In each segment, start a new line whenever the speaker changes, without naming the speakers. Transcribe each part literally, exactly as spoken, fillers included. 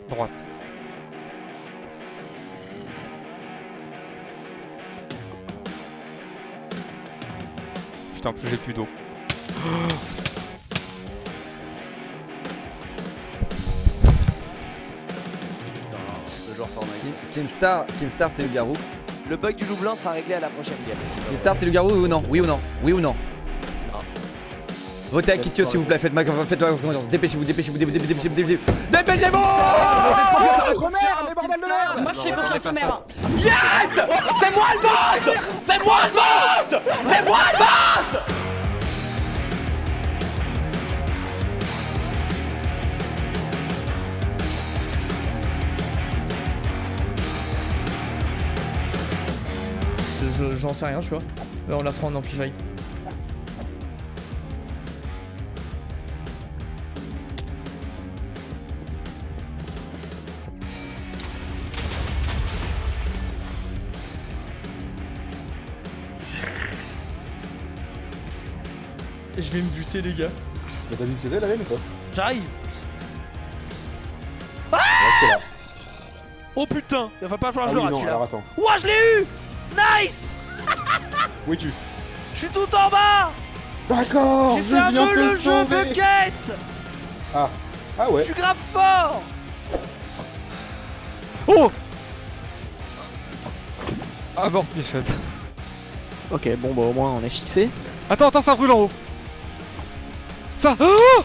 Droite. Putain, en plus j'ai plus d'eau.
Le joueur formaté.
Kinstar, Kinstar, t'es le garou.
Le bug du loup blanc sera réglé à la prochaine game.
Kinstar, t'es le garou, oui ou non? Oui ou non? Oui ou non?
Non.
Votez à Kitio s'il vous plaît, faites-moi confiance. Dépêchez-vous, dépêchez-vous, dépêchez-vous, dépêcez-vous, dépêchez-vous. Dépêchez-vous!
Mais bordel de merde!
Moi je fais confiance au maire.
Yes! C'est moi le boss! C'est moi le boss! C'est moi le boss!
J'en sais rien, tu vois. Là, on la fera en amplify. Je vais me buter, les gars.
Mais t'as vu que c'était la laine ou pas?
J'arrive.
Ah
Oh putain, il va pas falloir
Ah
que je
oui,
le rate
non,
celui-là.
alors attends.
Ouah, je l'ai eu. Nice.
Où es-tu?
Je suis tout en bas.
D'accord,
J'ai
je
fait un
viens
peu
te
le jeu
sauver.
bucket.
Ah, ah
Je
ouais.
suis grave fort.
Oh! Ah bon, Michel.
Ok, bon bah au moins on est fixé.
Attends, attends, ça brûle en haut. Ça. Oh!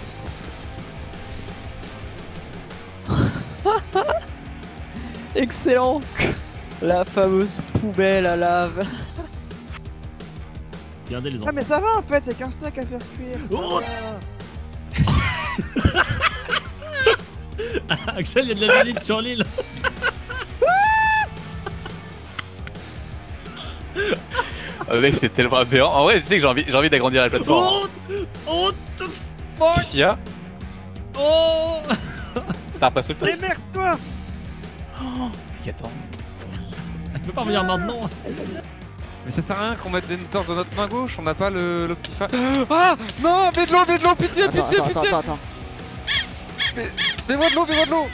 Excellent. La fameuse poubelle à lave.
Regardez les enfants.
Ah mais ça va en fait, c'est qu'un steak à faire cuire.
Oh Axel, il y a de la musique sur l'île.
Oh mec, c'est tellement aberrant. En vrai, tu sais que j'ai envie, j'ai envie d'agrandir la plateforme.
Oh, oh the fuck.
Qu'est-ce qu'il y a?
Oh.
T'as repassé le truc?
Démerde-toi!
Mec, attends.
Elle peut pas revenir maintenant.
Mais ça sert à rien qu'on mette des noteurs de notre main gauche, on n'a pas le l'Optify. Ah! Non! Mets de l'eau, mets de l'eau, pitié,
Attends,
pitié,
attends,
pitié!
attends, attends.
Mets-moi de l'eau, mets-moi de l'eau!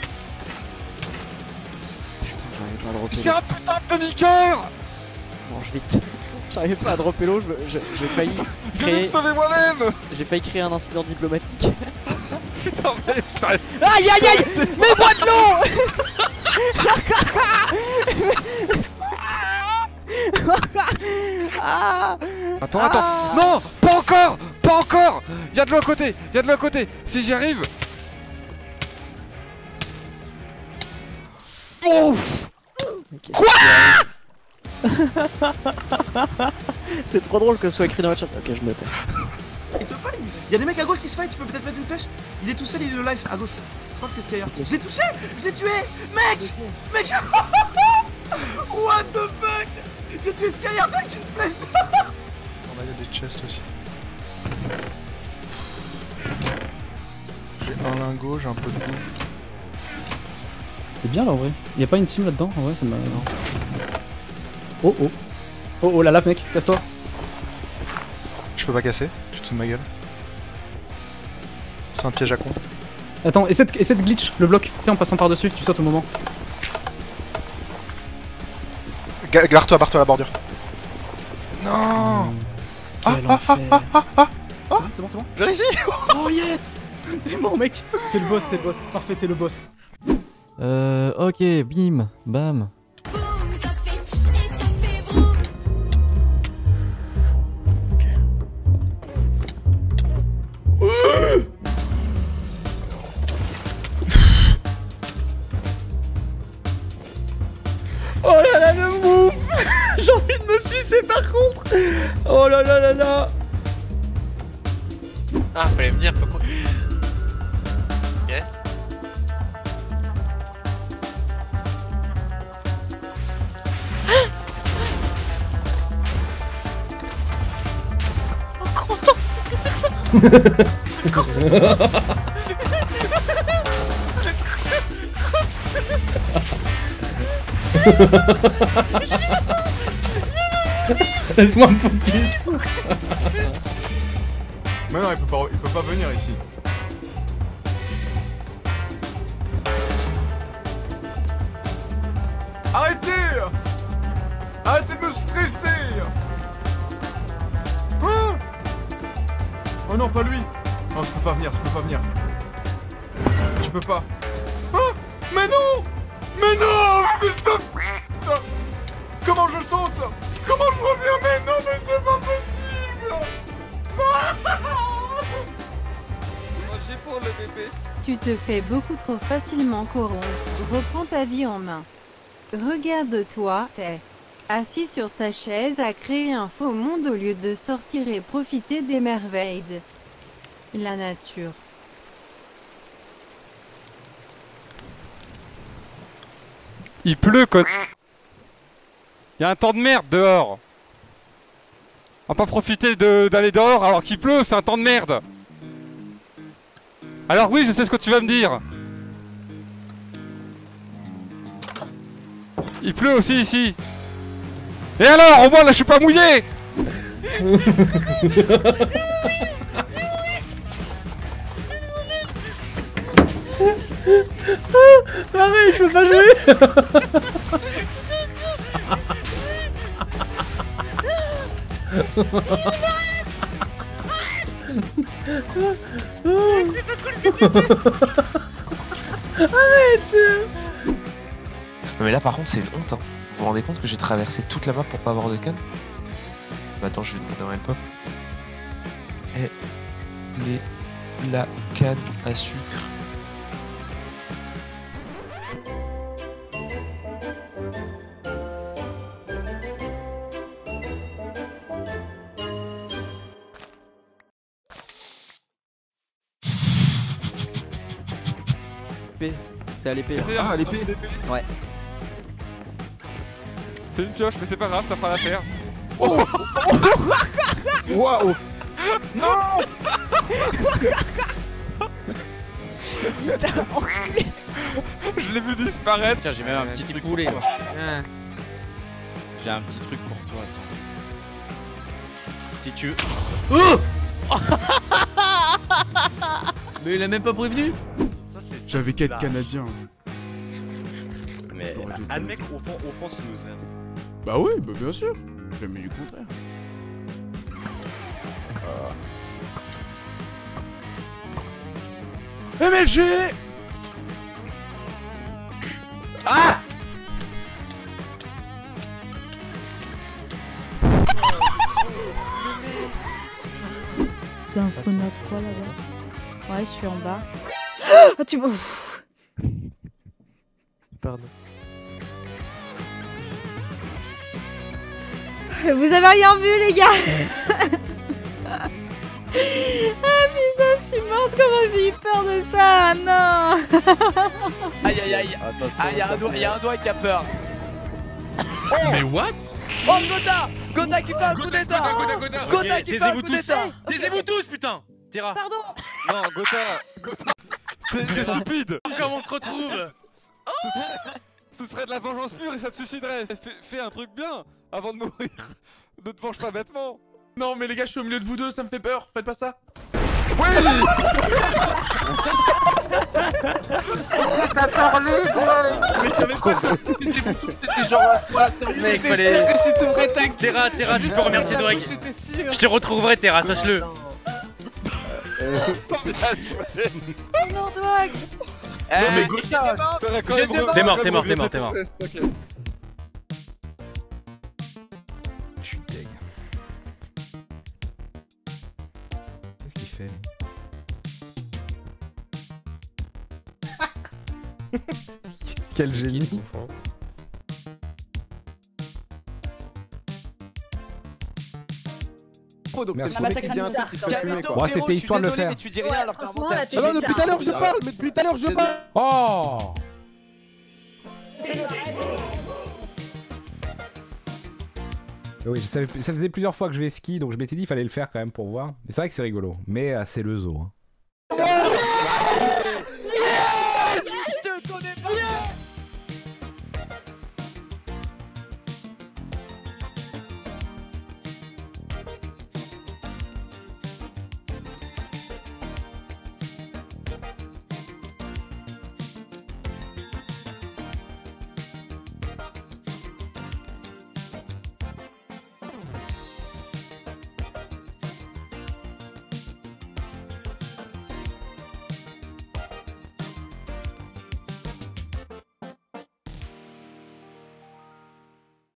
Putain, j'arrive pas à dropper
J'ai
l'eau.
un putain de demi-cœur!
Mange vite. J'arrive pas à dropper l'eau, je- je- j'ai failli
Je vais me
créer...
sauver moi-même!
J'ai failli créer un incident diplomatique.
Putain, mec, j'arrive.
Aïe aïe aïe! Mets-moi de l'eau! Ah!
Attends, attends! Non! Pas encore! Pas encore! Y'a de l'eau à côté! Y'a de l'eau à côté! Si j'y arrive! Oh!
Okay.
Quoi?
C'est trop drôle que ce soit écrit dans le chat. Ok, je me tais.
Il te fight. Il y a des mecs à gauche qui se fight, tu peux peut-être mettre une flèche. Il est tout seul, il est le life à gauche. Je crois que c'est Skyheart. Je l'ai touché! Je l'ai tué! Mec! Mec, je... What the fuck? J'ai tué Skyheart avec une flèche!
On a des chests aussi. J'ai un lingot, j'ai un peu de bouffe.
C'est bien là en vrai. Y'a pas une team là-dedans en vrai, ça m'a. Oh oh. Oh oh la lave mec, casse-toi.
Je peux pas casser, tu te fous de ma gueule. C'est un piège à con.
Attends, essaie de, essaie de glitch le bloc, tu sais en passant par-dessus, tu sautes au moment.
Ga- Barre-toi, barre-toi à la bordure. Non.
Quel enfer. C'est bon, c'est bon.
J'ai réussi.
Oh yes. C'est bon mec. T'es le boss, t'es le boss. Parfait, t'es le boss.
Euh, ok, bim, bam.
Oh là là, le move. J'ai envie de me sucer par contre. Oh là là là là.
Ah, fallait me dire pourquoi. Ok.
Laisse-moi me focus.
Mais non, il peut pas, il peut pas venir ici.
Arrêtez! Arrêtez de me stresser! Hein? Oh non, pas lui! Non, je peux pas venir, je peux pas venir. Je peux pas. Hein? Mais non! Mais non! Mais stop! Stop. Comment je saute? Comment je reviens? Mais non, mais c'est pas possible!
J'ai pour le bébé.
Tu te fais beaucoup trop facilement corrompre. Reprends ta vie en main. Regarde-toi, t'es assis sur ta chaise à créer un faux monde au lieu de sortir et profiter des merveilles de la nature.
Il pleut, con. Il y a un temps de merde dehors. On va pas profiter d'aller dehors alors qu'il pleut, c'est un temps de merde. Alors oui, je sais ce que tu vas me dire. Il pleut aussi ici. Et alors, au moins là je suis pas mouillé.
Arrête, je peux pas jouer.
Arrête. Non mais là par contre c'est une honte hein. Vous vous rendez compte que j'ai traversé toute la map pour pas avoir de canne? Bah attends, je vais te mettre dans un pop. Et les la canne à sucre.
C'est à l'épée.
Ah, à l'épée.
Ouais.
C'est une pioche, mais c'est pas grave, ça fera l'affaire.
Oh. Waouh.
Non.
Il t'a enculé.
Je l'ai vu disparaître.
Tiens, j'ai même un petit truc poulet. J'ai un petit truc pour toi, attends. Si tu... Oh.
Mais il a même pas prévenu.
J'avais qu'à être canadien.
Mais un mec au fond, au fond, tu nous aimes.
Bah oui, bah bien sûr. Jamais du contraire.
Oh.
M L G.
Ah.
J'ai un spawn de quoi là-bas? Ouais, je suis en bas. Ah, tu m'as...
Pardon.
Vous avez rien vu, les gars. Ah putain, je suis morte. Comment j'ai eu peur de ça? Non.
Aïe aïe aïe. Ah, y'a un, doigt, y a un doigt qui a peur.
Oh. Mais what?
Oh, Gotha. Gotha qui fait un coup d'état. Gotha qui fait un coup d'état.
Taisez-vous tous, putain. Terra.
Pardon.
Non, Gotha. Gotha. C'est stupide.
Comment on se retrouve?
Ce serait, ce serait de la vengeance pure et ça te suiciderait. Fais, fais un truc bien avant de mourir. Ne te venge pas bêtement.
Non mais les gars, je suis au milieu de vous deux, ça me fait peur. Faites pas ça.
Oui. T'as parlé,
mais j'avais pas compris, c'était genre voilà, sérieux.
Mec, fallait... Terra, Terra, tu peux remercier Drake. Je te retrouverai, Terra, sache-le.
Non, Drake.
Non mais Gotha.
T'es mort, t'es mort, t'es mort, t'es mort.
Je suis deg. Qu'est-ce qu'il fait? Quel génie.
Merci.
Bon, c'était histoire de le faire.
Tu dis rien alors que
Ah non, depuis tout à l'heure je parle, mais depuis tout à l'heure je parle.
Oh. Oui, je savais, ça faisait plusieurs fois que je vais ski, donc je m'étais dit qu'il fallait le faire quand même pour voir. C'est vrai que c'est rigolo, mais euh, c'est le zoo. Hein.